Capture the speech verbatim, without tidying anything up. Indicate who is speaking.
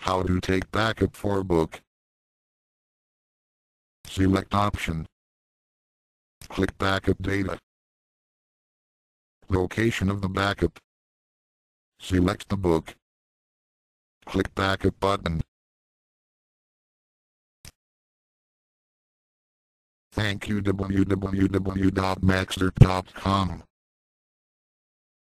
Speaker 1: How to take backup for book. Select option. Click backup data. Location of the backup. Select the book. Click backup button. Thank you w w w dot maxxerp dot com